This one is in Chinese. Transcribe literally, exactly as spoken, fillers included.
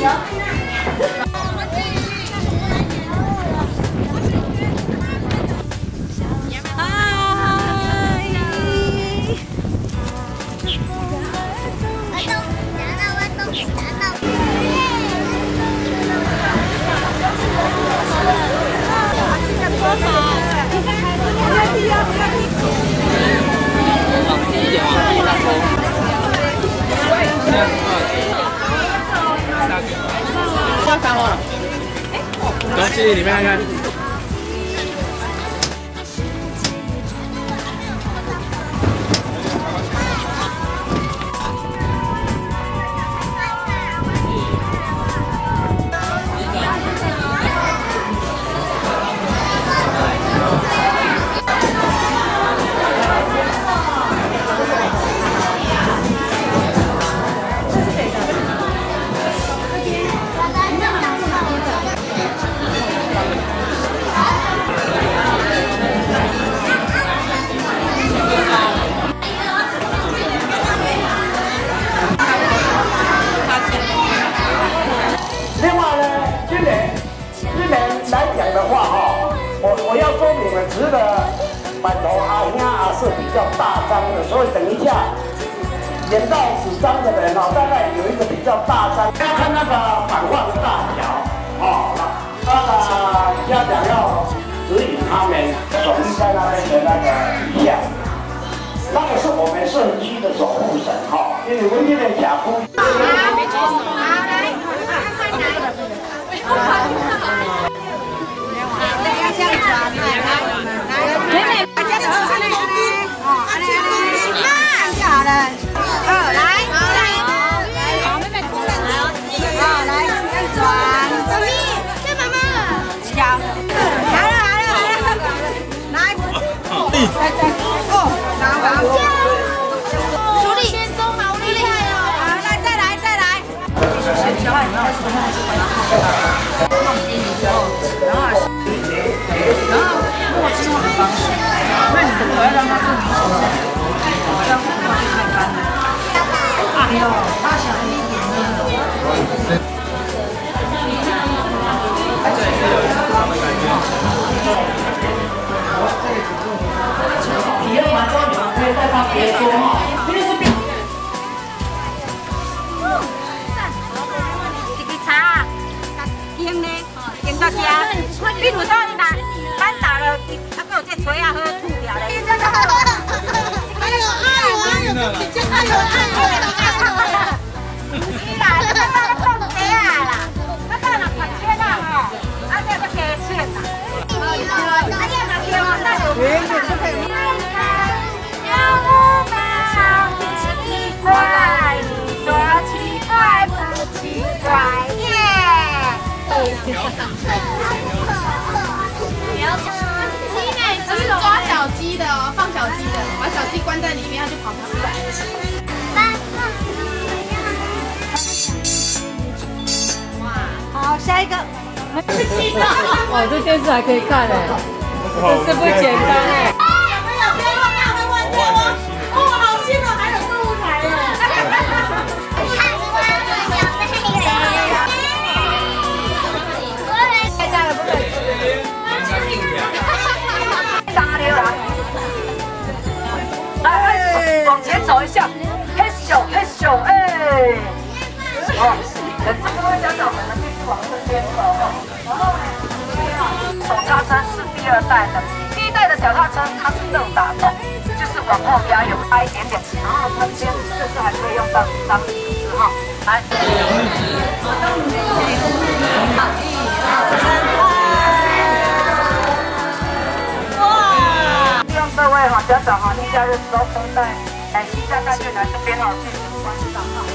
来，进去里面看看。 值的板头阿兄啊是比较大张的，所以等一下演到纸张的人哦，大概有一个比较大张，要看那个版画的大小哦。那个家长要指引他们手艺在那边的那个意向，那个是我们社区的守护神哈，因为文件的甲夫。 没举手，好来，快快来。 这样转，来来，妹妹，大家都是那个呢，哦，安全第一，看好了，二来，来，好，妹妹过来，好，来，再转，小咪，跟妈妈，小，好了好了好了，来，来来，哦，拿完，处理，先中好厉害哦，好，来再来再来，就是小海你要说话是把它放在放进去之后，然后。 然后握之后的方式，那你的头要让它更明显的，这样子的话就太干了。哎呦，大小一点呢。体验完之后，你们可以带到别桌哈，因为这边。一杯茶，冰呢，冰到家。比如说你打。 咱打了，啊，还有这锤啊，喝吐掉嘞！哎呦哎呦哎呦，比较哎呦哎呦！你啦，你那那放鸡啊啦，那那那放鸡啦吼，啊这个鸡翅啦，啊这嘛叫啊，那有名的是可以。有我们奇怪，你说奇怪不奇怪耶？ 这是抓小鸡的哦，放小鸡的，把小鸡关在里面，它就跑不出来。哇， 好，下一个。 哇，这电视还可以看哎，真是不简单哎。 有没有别忘大会问掉哦？哦，好新哦，还有购物台耶。 往前走一下，嘿咻嘿咻，哎，哦，这个位家长们呢，必须往这边走哈。然后呢，手刹车是第二代的，第一代的脚踏车它是正打的，就是往后压有拉一点点，然后它这边就是还可以用到张椅子哈。来，哇！希望各位哈家长哈，例假日时候封带。 哎，新家大眷来这边哦，去观赏哈。